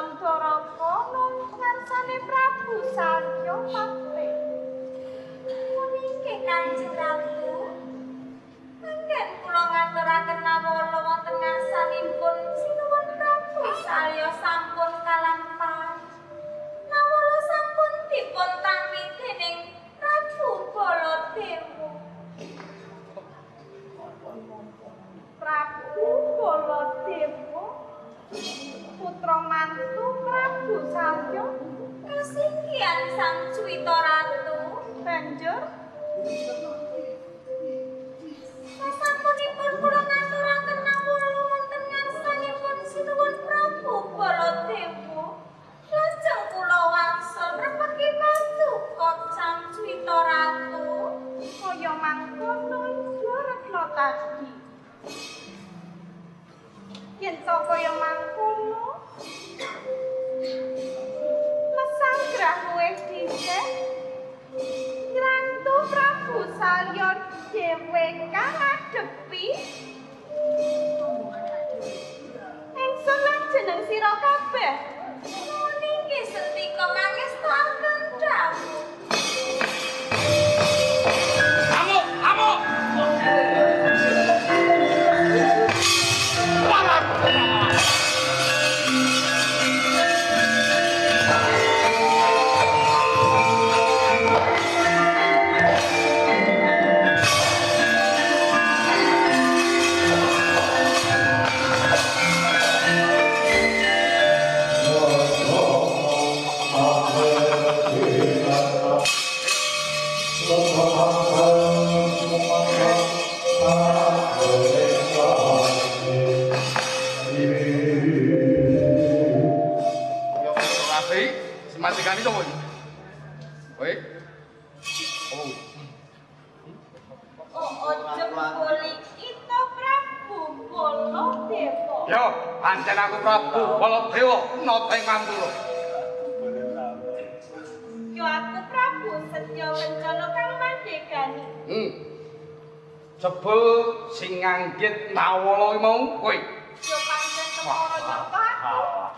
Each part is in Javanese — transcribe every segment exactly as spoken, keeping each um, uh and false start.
Mandaraka nun ngarsane Prabu Salya Patih. Puniki Kanjeng Ratu. Anggen kula ngaturaken nawala wonten ngarsanipun sinuwun Prabu Salya sampun kalampahan. Nawala sampun dipun tampi dening Prabu Baladewa. Prabu Baladewa putra mantu Prabu Salya Kasinggihan Sang Cwita Ratu. banjur sasampunipun kula ngaturaken nawala wonten ngarsanipun sinuwun Prabu Baladewa. Lajeng kula wangsul repeki paduka Sang Cwita Ratu. kaya mangkono iya Retno tadi. Yen to kaya mangkono mesang grah luwih dhisik Ratu Prabu Salya dhewe kang ngadepi ingsun lan jeneng sira kabeh. Niki sentika mangestaken dawuh. Amuk, amuk. Matikane sapa iki? Kowe? Oh. Oh, ojo boli kita Prabu Baladewa. Yo, pancen aku Prabu Baladewa nata ing Mandura. Yo aku Prabu Setya Lencana kang mandhegani. Hmm. Jebul sing nganggit nawala mau kowe. Yo pancen kepara nyapa aku.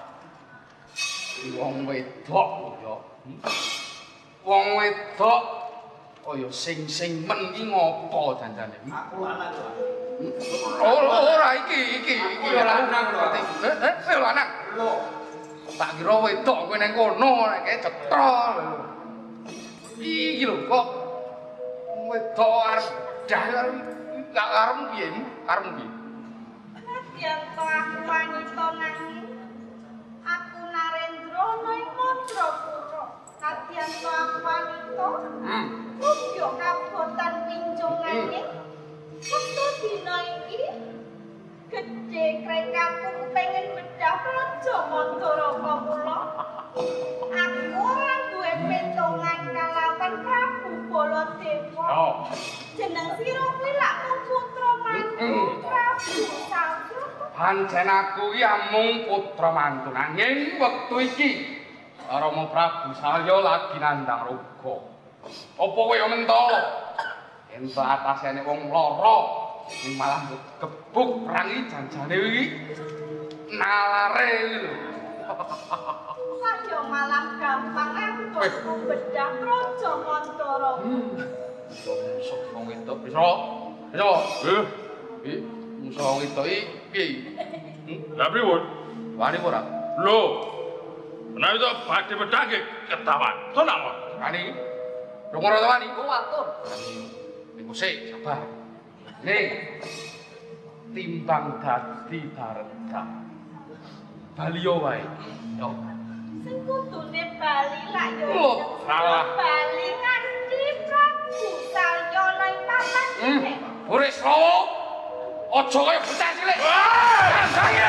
Wong wedok ya. Wong wedok kaya sing-sing men iki ngopo janjane? Aku lanang lho. Oh, ora iki, iki, iki lanang berarti. Eh, eh, lanang. Lho, Tak kira wedok kowe nang kono nek cetha lho. Iki lho kok wedok arep dahar gak karem piye? Karem piye? Nadyan to aku wanita nanging aku Narendra ing Mandrapura. Nadyan to aku wanita. Hmm. Uga kabotan pinjung nanging wektu dina iki gedhe krekaku kepengin bedah Raja Mandaraka kula. Aku ora duwe petungan kalawan Prabu Baladewa. Oh. Jeneng sira kuwi lak mung putra mantu Prabu Salya. Pancen aku iki amung putra mantu nanging wektu iki Rama Prabu Salya lagi nandhang raga. Apa kowe yo mentolo? Ento atasane wong lara sing malah gebuk perang iki janjane iki nalare iki lho. Saya malah gampang aku bedah Raja Mandaraka. Musuh wong wedok bisa. Bisa. Eh. Iki musuh wong wedok iki piye? Lah pripun? Wani ora? Lho. Menawi to badhe pedhake ketahuan. Tenang wae. Wani. Lunga ora wani? Oh, atur. Niku sik sabar. Ning timbang dadi daredang. Baliyo wae. Yo. Sing kudune bali lak yo. Oh, salah. Bali nganti Prabu Salya nang papan Hmm. iki. Boris Lawo. Aja kaya bocah cilik. Sange.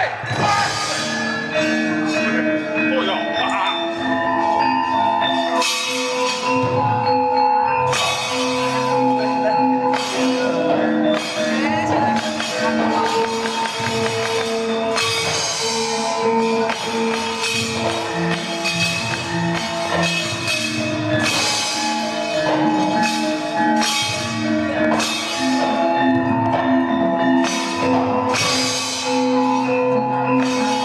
Oh ya. Thank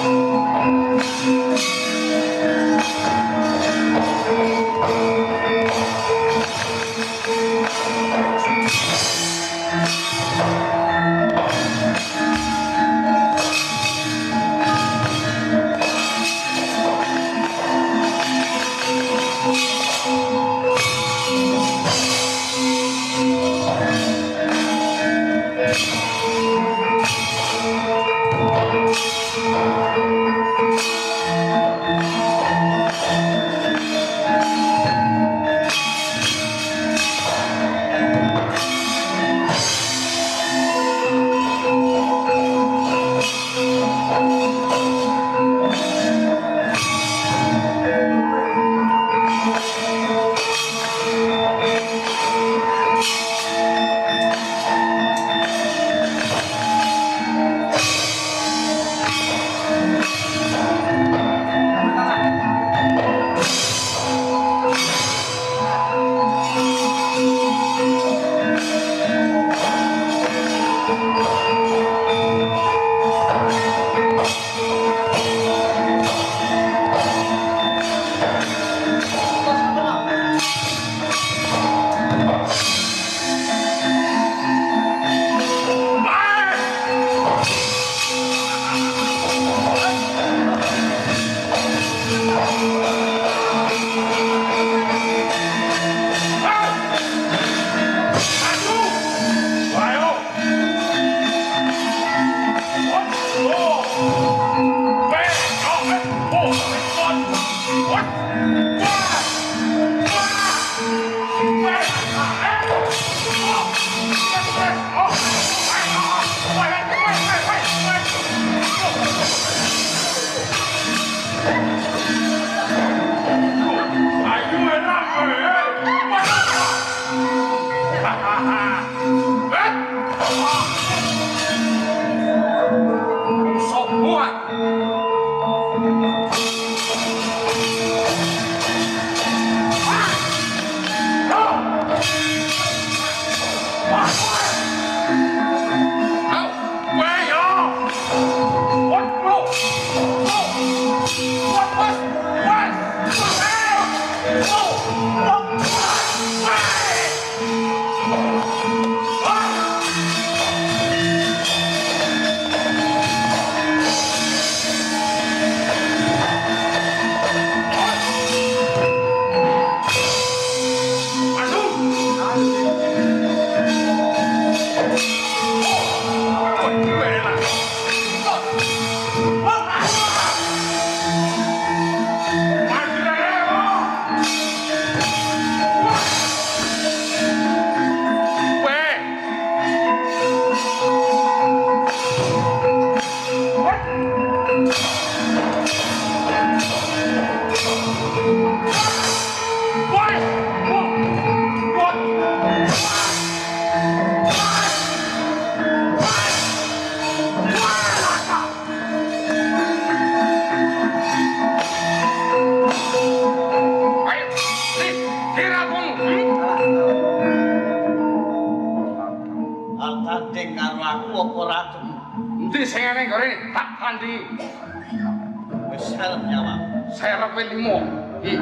Endi sing ana gorene tak tandingi. Wis serep nyawa. Serepe limo. Iki.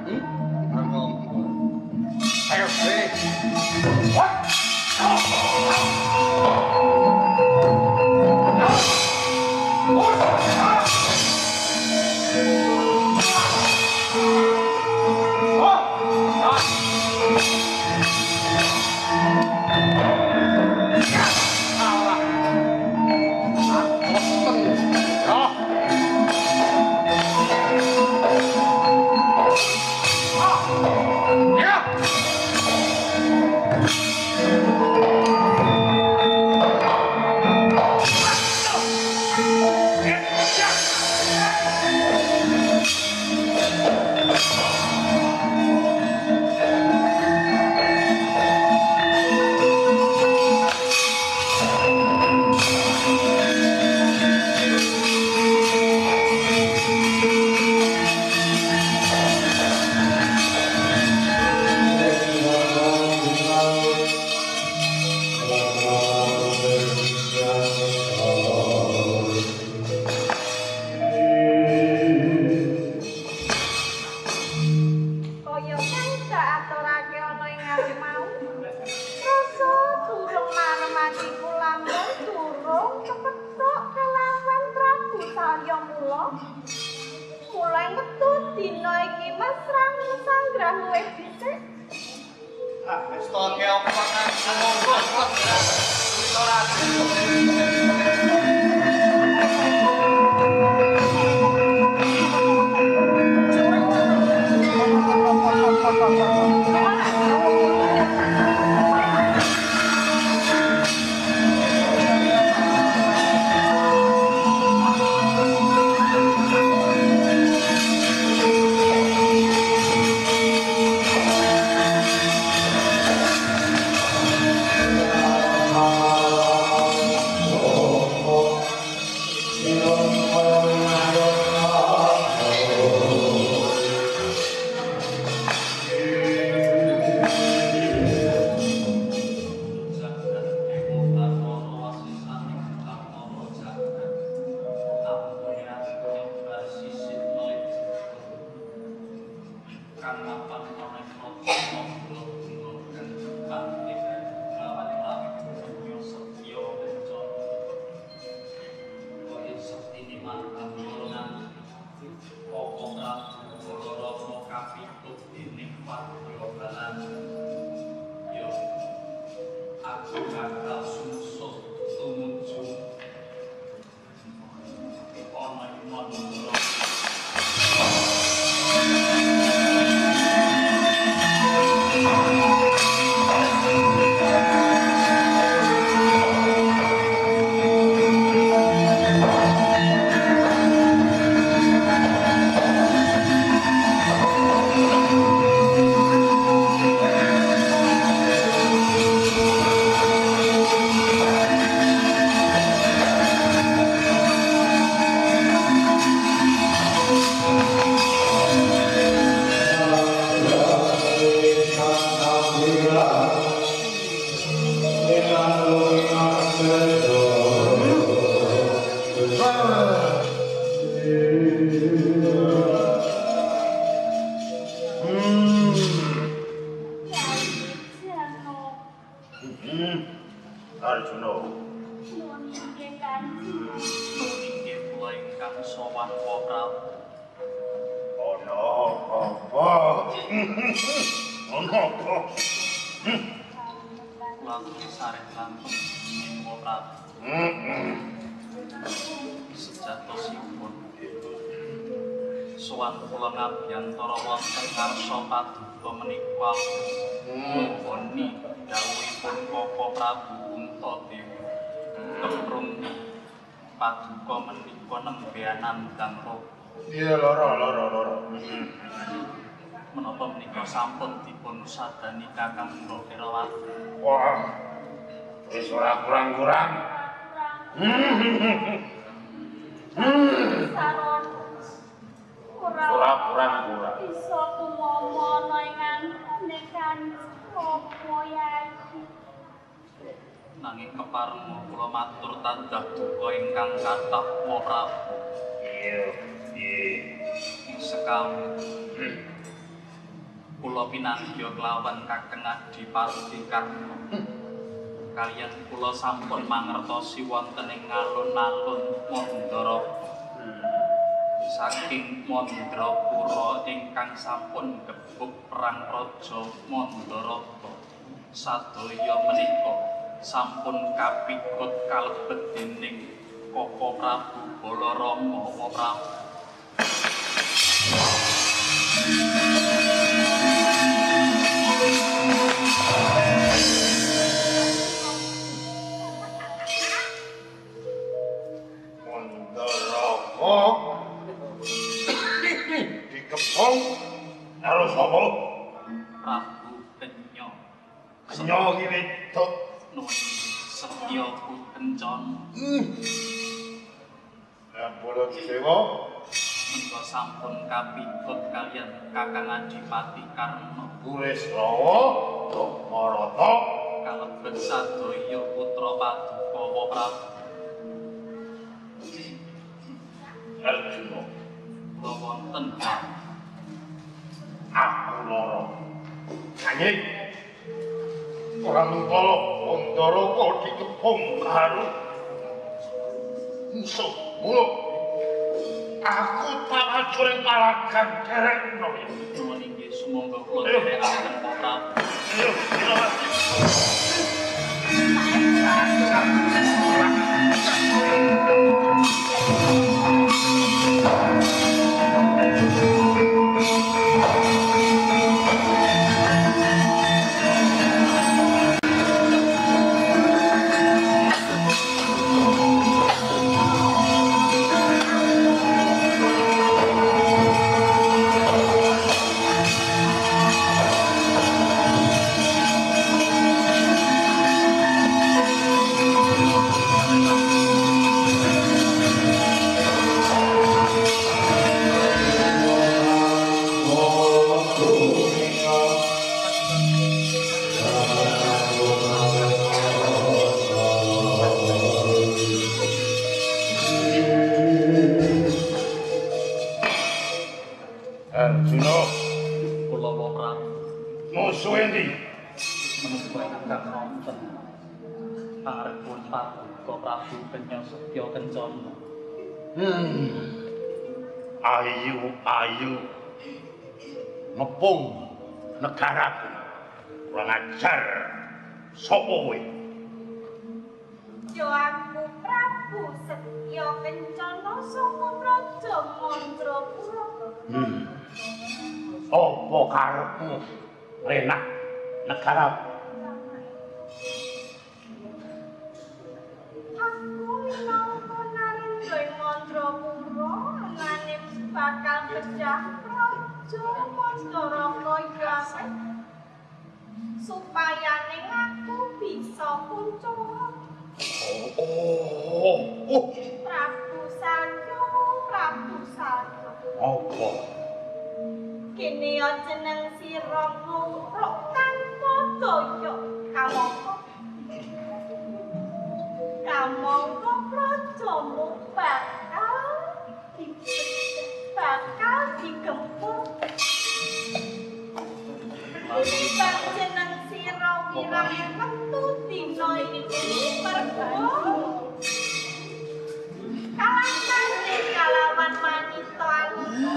Serepe. What? Iya loro loro loro. Menapa menika sampun dipun sadani Kakang Herawati? Wah, wis ora kurang-kurang. Saron Ora kurang-kurang. bisa kumomono ing antane kan opo Yai. Nanging kepareng kula matur tandah duka ingkang kathah wa Prabu. Iya, iya. Sekali kula pinanggih kelawan Kakang Adipati Karna. Kaliyan kula sampun mangertosi wonten ing alun-alun Mandaraka. Saking Mandrapura ingkang sampun gebuk perang Raja Mandaraka. Sadaya menika sampun kapikut kalebet dening Koko Prabu Balarama wa Prabu. Mandaraka dikepung karo sapa? Prabu Kenya. Kenya iki wedok Nuwun Setya Kencana. Lah Baladewa Menika sampun kapikut kaliyan Kakang Adipati Karna. Kuresrawa Marata Kalebet sadaya putra Paduka wa Prabu. Arjuna. Kula wonten Aku lara. Nanging ora mentolo Mandaraka dikepung karo musuh. Mula aku tak acuring palagan derekno. nuwun inggih sumangga kula dherekaken wa Prabu. Ayo, ayo. Arjuna, Kula wa Prabu. musuh endi? Menika ingkang wonten pangarepipun Paduka Prabu Kenya Setya Kencana. Hmm. Ayu, ayu. Ngepung negaraku. Kurang ajar. Sopo kowe? Yo aku Prabu Setya Kencana saka Raja Mandrapura. Hmm. Apa karepmu? Renah negaraku. Aku minangka Narendra ing Mandrapura angane bakal pecah Raja Mandaraka ya supaya ning aku bisa kuncara. Oh, oh, oh. Prabu Salya, Prabu Salya. Apa? Kene ya jeneng sira ngruk tanpa daya kamangka. Kamangka prajamu bakal dipecah, bakal digempur. Bang jeneng sira wirang wektu dina iki mergo kalahane kalawan wanita alumu.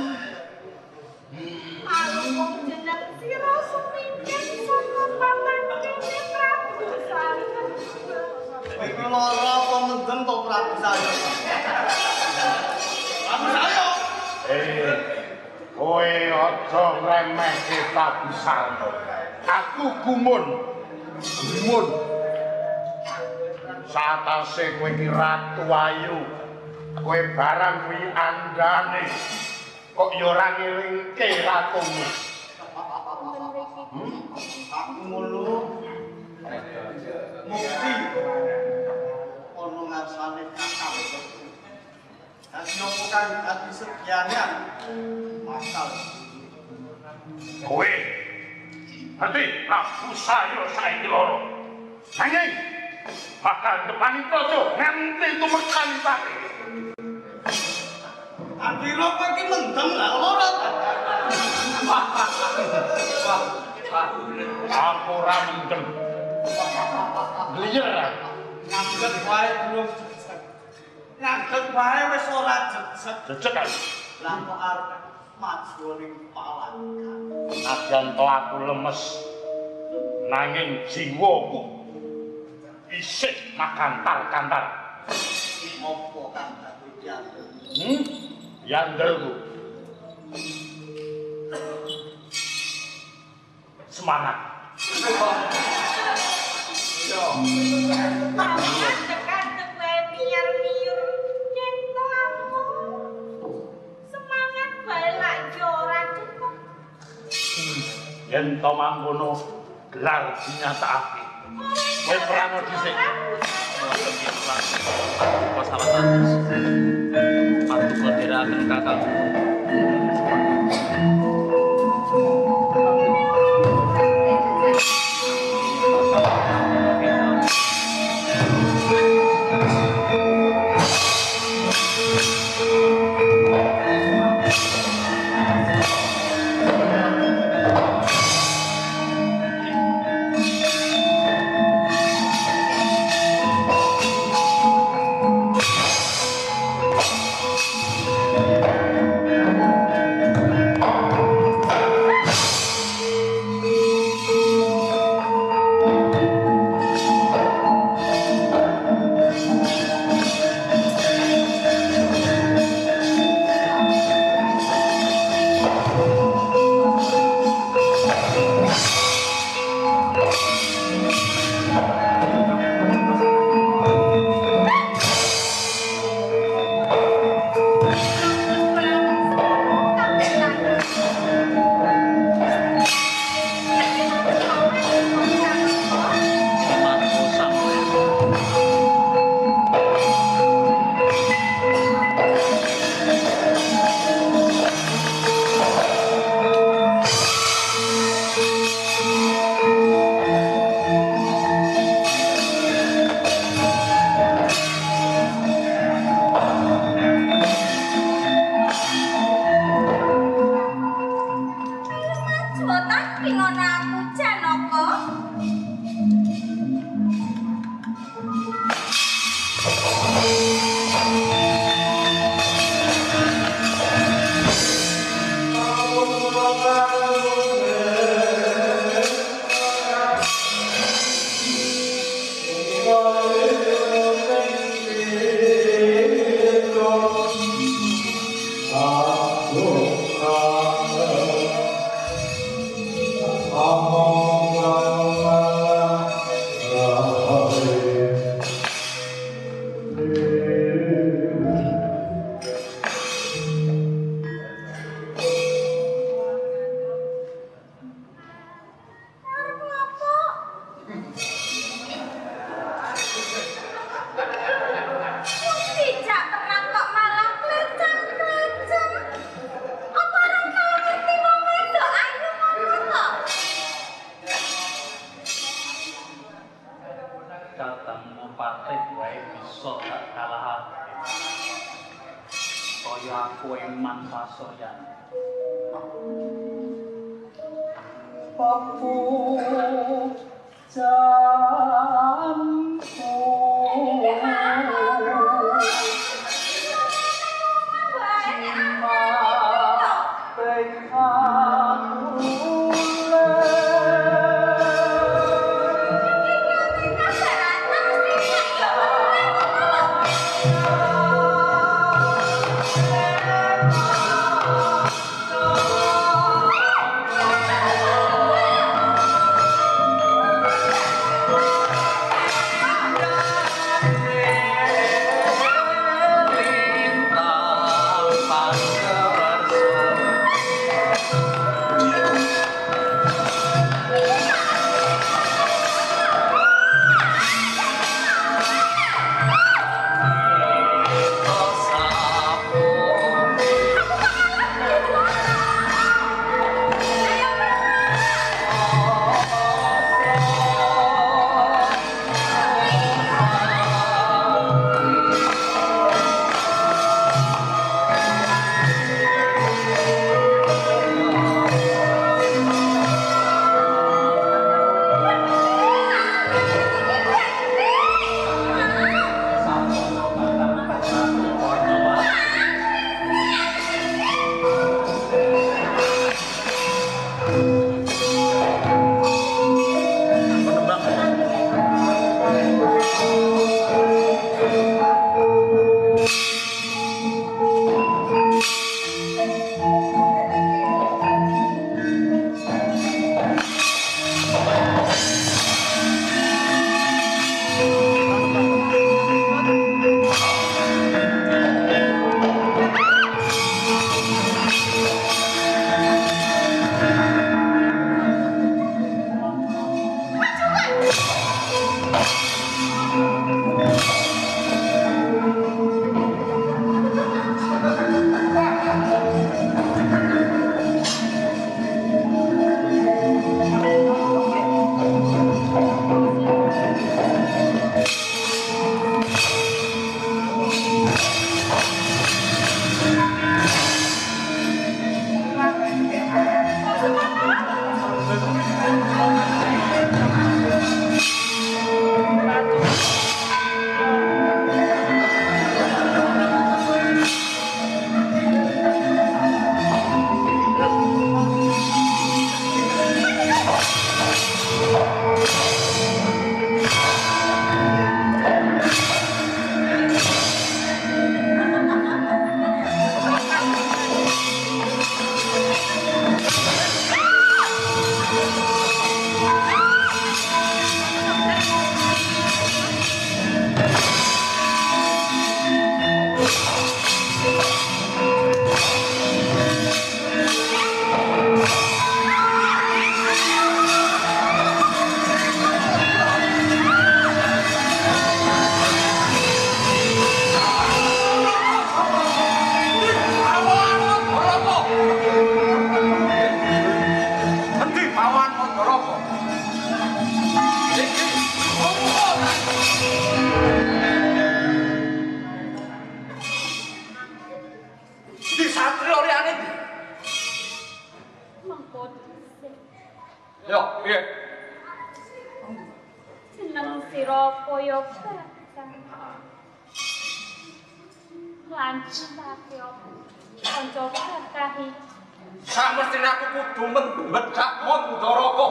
Alung jeneng sira sumingkir saka pamangkene Prabu Salya. Iku lara apa mendem to Prabu Salya? Prabu Salya. Eh, kowe aja ngremehke Prabu Salya. Aku gumun. Gumun. Satase kowe iki ratu ayu. Kowe barang kuwi andane. Kok ya ora ngelingke ratumu. Aku ngono. Mukti. Ono ngarsane kakang. Dadi opo kang dadi sedyanan. Masal. Kowe ngerti Prabu Salya saiki loro. Nanging bakal depani projo nganti tumekani sari. Akhirnya kowe iki mendem lah ora. Aku ora mendem. Liyer. Ngangget wae belum jejeg. Ngangget wae wis ora jejeg. Jejeg kan. Lah kok arep maju ning palangkan. Ajan to aku lemes. Nanging jiwaku isih makantar-kantar. Opo kang dadi jatuh? Hmm? Yandelku. Semangat. Paman dekat-dekat wae miur-miur nyentuh aku. Semangat bae lak yo ora cukup. Yen to mangkono gelar dinyatakake. Kowe perang dhisik. Paduka salah atus. Paduka dherekaken kakang. Lintang pangerso mengko dhisik. Yo, piye? Jeneng sira kaya bacang. Lancipake apa? Kanca bakahi. Samestine aku kudu medhak Mandaraka.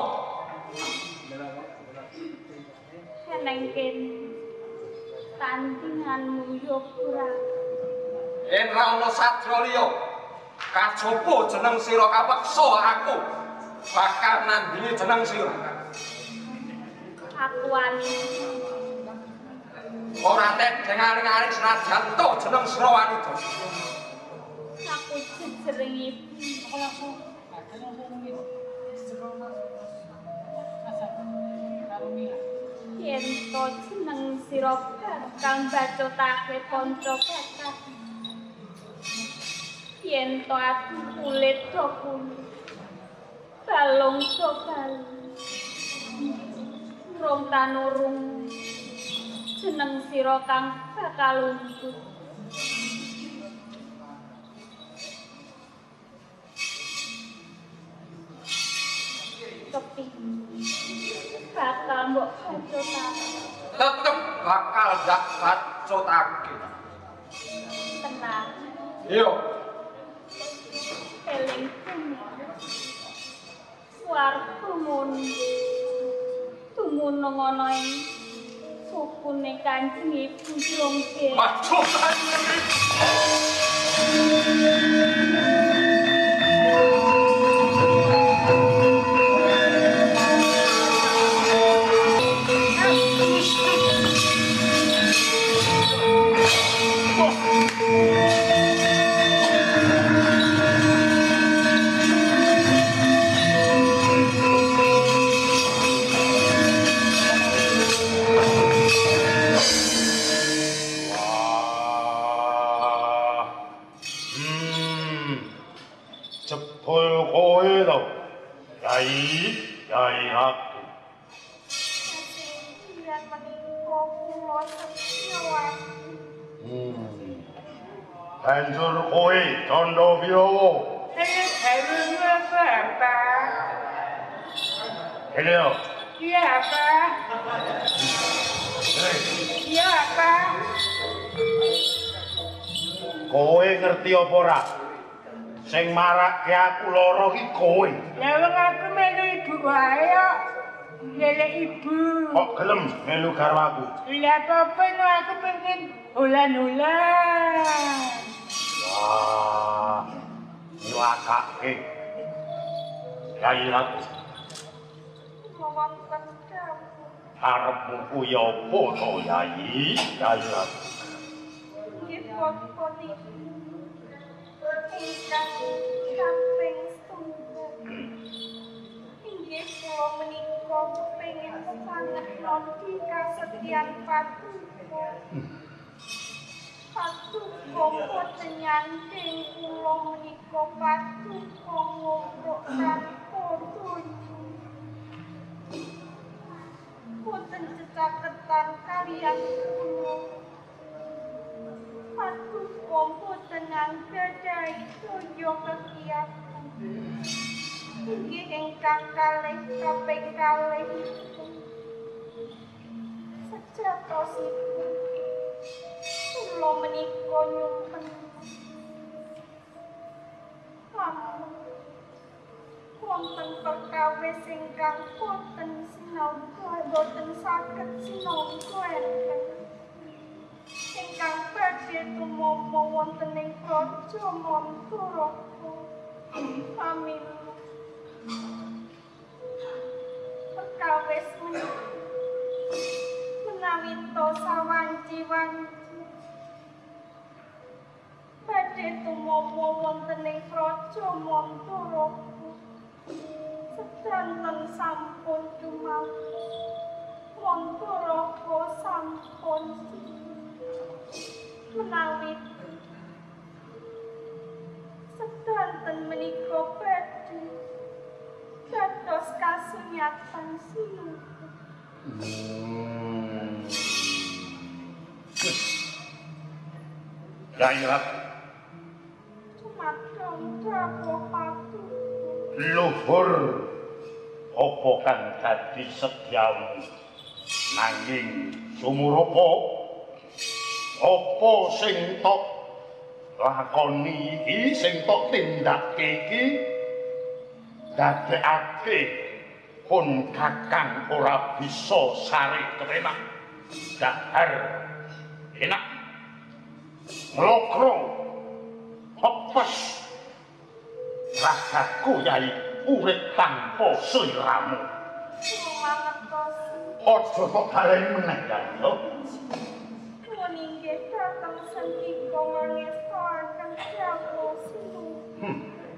Seneng kene. Tandinganmu yo kurang. Yen ra ono sadra liya, kajaba jeneng sira kapeksa aku bakal nandingi jeneng sira. Aku wani. Ora tedeng aring-aring senajan to jeneng sira wanita. Aku jejering ibu. Yen to jeneng sira bakal bacotake kanca bakal. Yen to aku kulit to kulit. Balung to balung. Rong tanurung jeneng sira kang bakal lungguh. Kepi bakal mbok bacotake. Tetep bakal dak bacotake. Tenang. Iya. Eling swargamun tumunung ana ing sukune Kanjeng Ibu Jongge. Bacotake. Banjur kowe Candha Wirawa. Ini gawe Bapak. Kene yo. Iya, Pak. Iya, Pak. Kowe ngerti apa ora? Sing marake aku lara iki kowe. Lah wong aku melu ibu wae kok. Lele ibu. Kok gelem melu karo aku? Lah apa no aku pengen ulan-ulan. Wah. Nyuwakake. Yai aku. Wonten kamu. Arepmu kuwi apa to, Yai? Yai aku. Nggih pun ingkang kaping setunggal. Inggih kula menika kepengin sanget nodi kasetyan patuko. Patuko boten nyanding kula menika patuko ngobrol tanpa tuju. Boten cecaketan kaliyan kula. Patuko boten nggadhahi toya kegiatan. Inggih ingkang kalih kaping kalih sejatosipun kula menika nyumpun namun wonten perkawis ingkang boten sinangga boten saged sinangga enten ingkang badhe tumama wonten ing praja Mantaraka. Amin. Perkawis menika menawi to sawanci-wanci badhe tumama wonten ing praja Mantaraka. Sedanten sampun dumados Mantaraka sampun menawi sedanten menika badhe dados kasunyatan sinuhun. Yai aku. Cumadong dawuh patuko. luhur apa kang dadi sedyamu nanging sumurupa apa sing tok lakoni iki sing tok tindakke iki dadekake pun kakang ora bisa sari kepenak dahar enak nglokro pepes ragaku yai urip tanpa sliramu Sumangertos. aja kok baleni meneh ya Nuwun inggih dhateng sendika mangestoaken Prabu Sinu. hmm.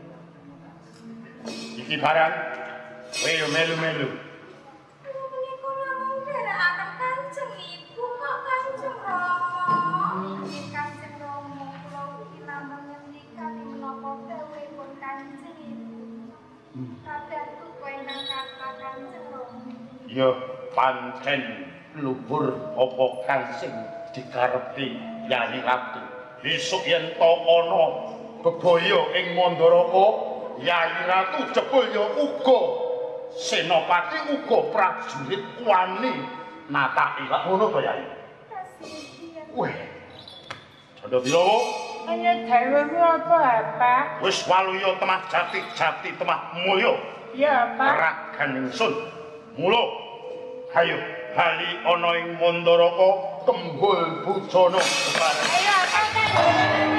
iki barang kowe yo melu-melu Menika namung dherekaken Kanjeng Ibu kok Kanjeng Rama. Nggih Kanjeng Rama, kula iki namung ngendikani menapa dawuhipun Kanjeng Ibu. Kadatu kowe nang kata Kanjeng Rama. ya pancen luhur apa kang sing dikarepi Yai Ratu besok yen to ana bebaya ing Mandaraka Yai Ratu jebul ya uga senopati uga prajurit wani nataki kok ngono to Yai weh Candha Bilawa Hanya dawuhmu apa, Pak? wis waluya temah jati-jati temah mulya Ya, Pak. ragan ingsun mula ayo bali ana ing Mandaraka kembul bujana Ayo, Pak.